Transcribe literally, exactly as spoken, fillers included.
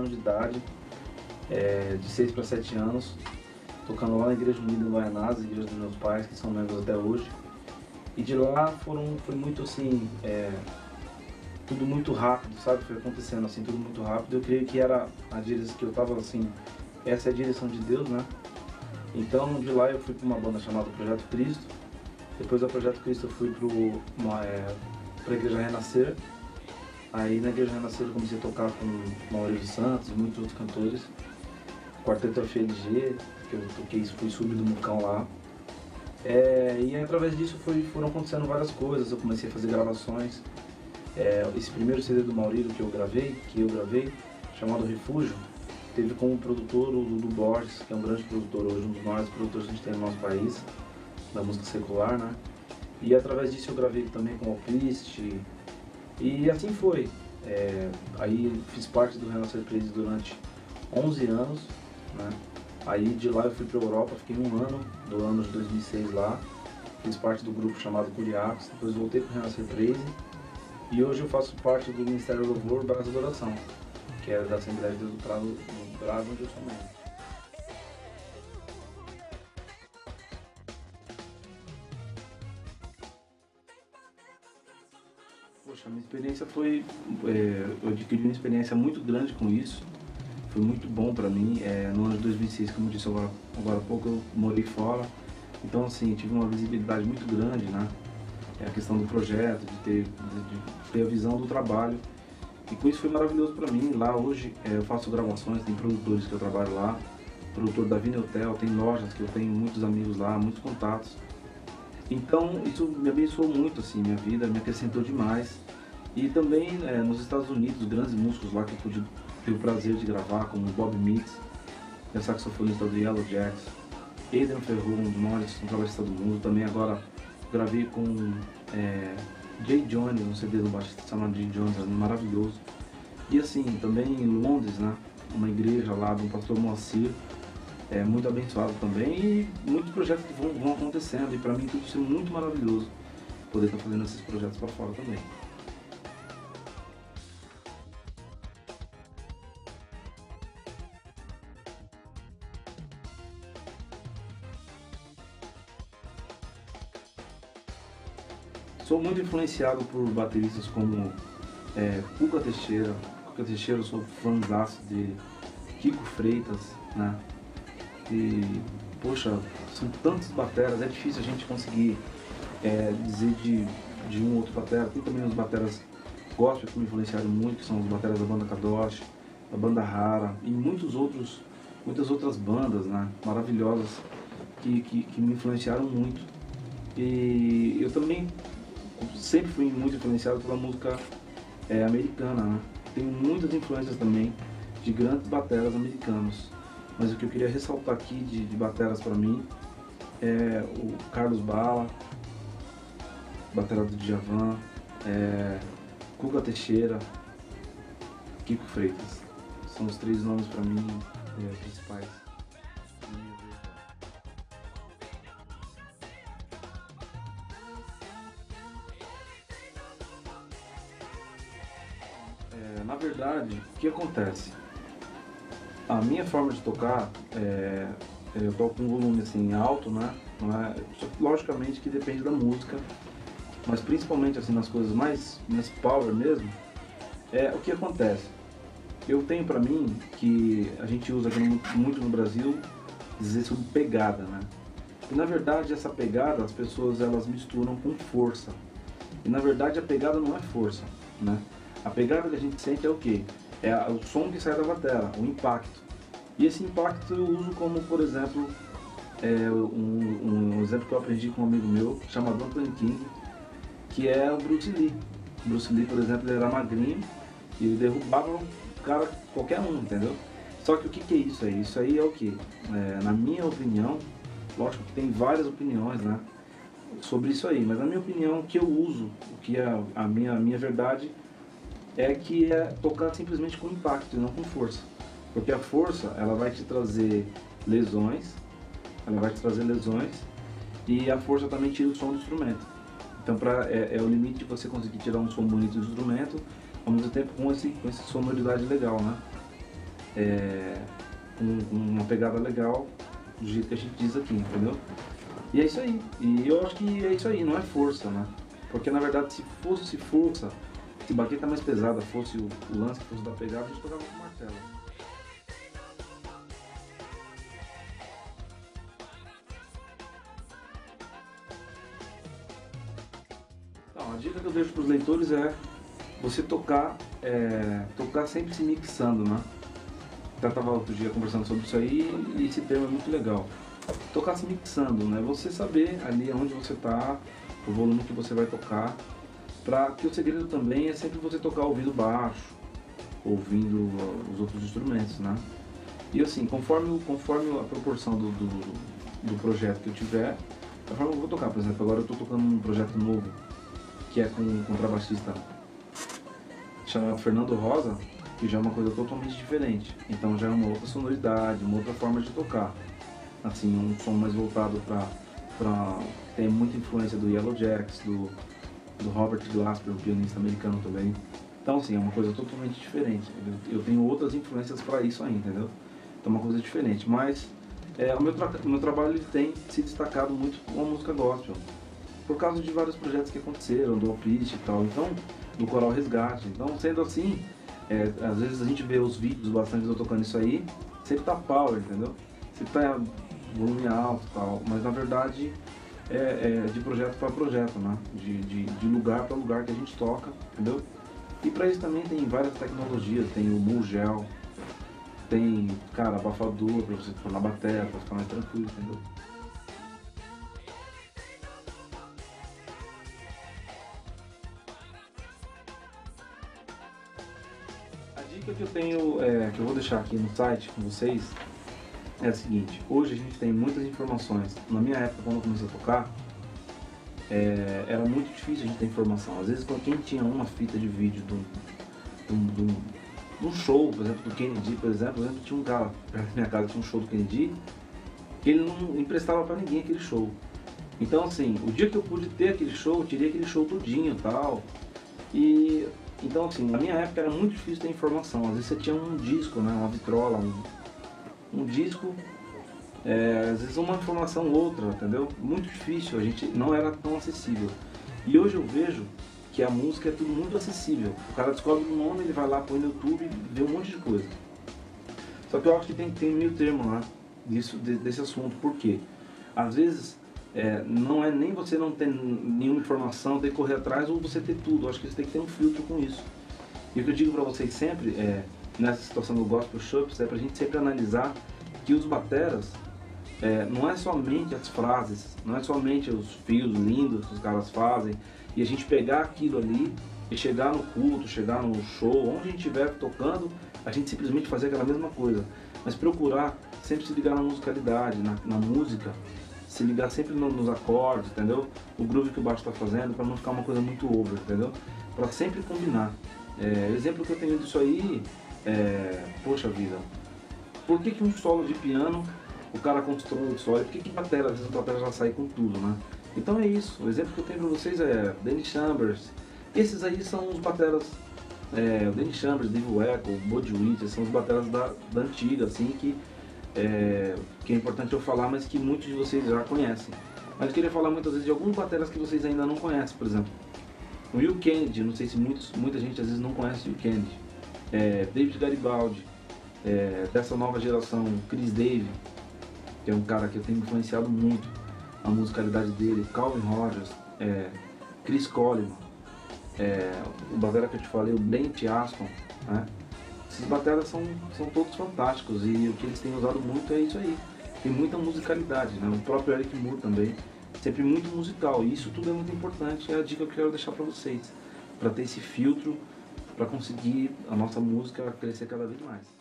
anos de idade, é, de seis para sete anos, tocando lá na Igreja Unida em Guaianazes, igreja dos meus pais, que são membros até hoje. E de lá foram, foi muito assim, é, tudo muito rápido, sabe? Foi acontecendo assim, tudo muito rápido. Eu creio que era a direção que eu estava assim, essa é a direção de Deus, né? Então de lá eu fui para uma banda chamada Projeto Cristo. Depois do Projeto Cristo eu fui para é, a Igreja Renascer. Aí na Igreja Renascer eu comecei a tocar com Maurício Santos e muitos outros cantores. Quarteto F L G, que eu toquei, fui sub do Mucão lá. É, e através disso foi, foram acontecendo várias coisas. Eu comecei a fazer gravações. É, esse primeiro C D do Maurício que eu gravei, que eu gravei, chamado Refúgio, teve como produtor o Dudu Borges, que é um grande produtor hoje, um dos maiores produtores que a gente tem no nosso país, da música secular, né? E através disso eu gravei também com o Alpiste, e assim foi. É, aí fiz parte do Renascer Praise durante onze anos, né? Aí de lá eu fui para a Europa, fiquei um ano, do ano de dois mil e seis lá, fiz parte do grupo chamado Curiacos, depois voltei para o Renascer Praise, e hoje eu faço parte do Ministério do Louvor Brasa Adoração, que é da Assembleia de Deus do Prado, do Brado, onde eu sou membro. Poxa, a minha experiência foi, é, eu adquiri uma experiência muito grande com isso, foi muito bom para mim. É, no ano de dois mil e seis, como eu disse agora, agora há pouco, eu morei fora, então assim, tive uma visibilidade muito grande, né? É a questão do projeto, de ter, de, de ter a visão do trabalho. E com isso foi maravilhoso para mim. Lá hoje é, eu faço gravações, tem produtores que eu trabalho lá, produtor da Vini Hotel, tem lojas que eu tenho muitos amigos lá, muitos contatos. Então isso me abençoou muito, assim, minha vida, me acrescentou demais. E também é, nos Estados Unidos, grandes músicos lá que eu pude ter o prazer de gravar, como Bob Mix, que é saxofonista do Yellow Jacks, Adrian Ferro, um dos maiores contrabaixistas do mundo. Também agora gravei com é, Jay Jones, um C D do baixista chamado Jay Jones, maravilhoso. E assim, também em Londres, né, uma igreja lá do pastor Moacir, é, muito abençoado também, e muitos projetos que vão, vão acontecendo, e para mim tudo isso é muito maravilhoso, poder estar fazendo esses projetos para fora também. Sou muito influenciado por bateristas como é, Cuca Teixeira. Cuca Teixeira, eu sou fãzaço dele. Kiko Freitas, né? E, poxa, são tantos bateras, é difícil a gente conseguir é, dizer de, de um ou outro batera. Tem também os bateras gospel que me influenciaram muito, que são os bateras da banda Kadosh, da banda Rara, e muitos outros, muitas outras bandas, né? Maravilhosas, que, que, que me influenciaram muito. E eu também sempre fui muito influenciado pela música é, americana, né? Tenho muitas influências também de grandes bateras americanos, mas o que eu queria ressaltar aqui de, de bateras para mim é o Carlos Bala, batera do Djavan, é, Cuca Teixeira, Kiko Freitas. São os três nomes para mim é, principais. É, na verdade, o que acontece? A minha forma de tocar, é, eu toco com um volume assim alto, né? Não é, logicamente que depende da música, mas principalmente assim nas coisas mais, mais power mesmo, é o que acontece. Eu tenho pra mim que a gente usa aqui muito no Brasil dizer sobre pegada, né? E na verdade essa pegada as pessoas elas misturam com força. E na verdade a pegada não é força, né? A pegada que a gente sente é o quê? É o som que sai da bateria, o impacto. E esse impacto eu uso como, por exemplo, é, um, um exemplo que eu aprendi com um amigo meu, chamado Anthony King, que é o Bruce Lee. O Bruce Lee, por exemplo, ele era magrinho e ele derrubava o cara, qualquer um, entendeu? Só que o que, que é isso aí? Isso aí é o quê? É, na minha opinião, lógico que tem várias opiniões, né, sobre isso aí, mas na minha opinião, o que eu uso, o que é a minha, a minha verdade, é que é tocar simplesmente com impacto e não com força. Porque a força, ela vai te trazer lesões, ela vai te trazer lesões, e a força também tira o som do instrumento. Então pra, é, é o limite de você conseguir tirar um som bonito do instrumento, ao mesmo tempo com, esse, com essa sonoridade legal, né? é, com, com uma pegada legal, do jeito que a gente diz aqui, entendeu? E é isso aí, e eu acho que é isso aí, não é força, né? Porque na verdade se fosse força, se baqueta mais pesada fosse o, o lance que fosse da pegada, a gente tocava com martelo. Então, a dica que eu deixo para os leitores é você tocar, é, tocar sempre se mixando, né? Eu estava outro dia conversando sobre isso aí e esse termo é muito legal. Tocar se mixando, né? Você saber ali onde você está, o volume que você vai tocar, para que o segredo também é sempre você tocar ouvindo baixo, ouvindo os outros instrumentos, né? E assim, conforme, conforme a proporção do, do, do projeto que eu tiver, a forma que eu vou tocar. Por exemplo, agora eu estou tocando um projeto novo, que é com um contrabaixista chamado Fernando Rosa, que já é uma coisa totalmente diferente. Então já é uma outra sonoridade, uma outra forma de tocar. Assim, um som mais voltado para... para tem muita influência do Yellowjacks, do, do Robert Glasper, um pianista americano também. Então assim, é uma coisa totalmente diferente. Eu, eu tenho outras influências para isso ainda, entendeu? Então é uma coisa diferente. Mas é, o meu, tra o meu trabalho ele tem se destacado muito com a música gospel, por causa de vários projetos que aconteceram, do Alpiste e tal, então, do Coral Resgate. Então, sendo assim, é, às vezes a gente vê os vídeos bastante eu tocando isso aí, sempre tá power, entendeu? Sempre tá volume alto e tal, mas na verdade é, é de projeto para projeto, né? De, de, de lugar para lugar que a gente toca, entendeu? E para isso também tem várias tecnologias, tem o Moogel, tem, cara, abafador para você pôr na bateria, para ficar mais tranquilo, entendeu? A dica que eu tenho, é, que eu vou deixar aqui no site com vocês, é a seguinte: hoje a gente tem muitas informações. Na minha época, quando eu comecei a tocar, é, era muito difícil a gente ter informação. Às vezes, quem tinha uma fita de vídeo de um, de um, de um, de um show, por exemplo, do Kennedy, por exemplo, eu lembro que tinha um cara perto da minha casa, tinha um show do Kennedy, que ele não emprestava para ninguém aquele show. Então, assim, o dia que eu pude ter aquele show, eu tirei aquele show todinho e tal. E então, assim, na minha época era muito difícil ter informação. Às vezes você tinha um disco, né, uma vitrola, um, um disco, é, às vezes uma informação ou outra, entendeu? Muito difícil, a gente não era tão acessível. E hoje eu vejo que a música é tudo muito acessível. O cara descobre um nome, ele vai lá, põe no YouTube e vê um monte de coisa. Só que eu acho que tem que ter um meio termo lá, disso, desse assunto. Por quê? Às vezes É, não é nem você não ter nenhuma informação, ter que correr atrás, ou você ter tudo. Eu acho que você tem que ter um filtro com isso. E o que eu digo pra vocês sempre, é, nessa situação do Gospel Shops, é pra gente sempre analisar que os bateras, é, não é somente as frases, não é somente os fios lindos que os caras fazem, e a gente pegar aquilo ali e chegar no culto, chegar no show, onde a gente estiver tocando, a gente simplesmente fazer aquela mesma coisa. Mas procurar sempre se ligar na musicalidade, na, na música, se ligar sempre no, nos acordes, entendeu? O groove que o baixo está fazendo, para não ficar uma coisa muito over, entendeu? Para sempre combinar. É, o exemplo que eu tenho disso aí é, poxa vida, por que que um solo de piano o cara constrói o solo? Por que que bateria, às vezes a bateria já sai com tudo, né? Então é isso, o exemplo que eu tenho para vocês é Dennis Chambers. Esses aí são os bateras, é, o Dennis Chambers, Dave Weckl, Buddy Whitcher, são os bateras da, da antiga, assim, que É, que é importante eu falar, mas que muitos de vocês já conhecem. Mas eu queria falar muitas vezes de alguns bateras que vocês ainda não conhecem, por exemplo, o Will Kennedy, não sei se muitos, muita gente às vezes não conhece o Will Kennedy, é, David Garibaldi, é, dessa nova geração, Chris Dave, que é um cara que eu tenho influenciado muito a musicalidade dele, Calvin Rogers, é, Chris Coleman, é, o batera que eu te falei, o Brent Aston, né? Esses bateras são, são todos fantásticos e o que eles têm usado muito é isso aí. Tem muita musicalidade, né? O próprio Eric Moore também, sempre muito musical. E isso tudo é muito importante, é a dica que eu quero deixar para vocês. Para ter esse filtro, para conseguir a nossa música crescer cada vez mais.